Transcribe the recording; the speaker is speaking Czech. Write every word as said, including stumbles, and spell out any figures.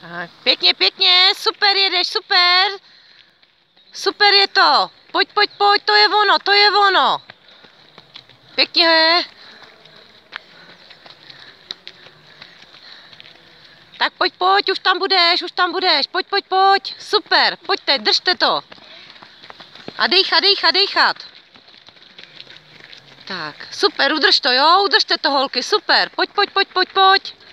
Tak, pěkně, pěkně, super jedeš, super. Super je to. Pojď, pojď, pojď, to je ono, to je ono. Pěkně. Tak pojď, pojď, už tam budeš, už tam budeš. Pojď, pojď, pojď. Super, pojďte, držte to. A dejchat, dejchat, dejchat. Tak, super, udrž to, jo, udržte to, holky, super. Pojď, pojď, pojď, pojď, pojď.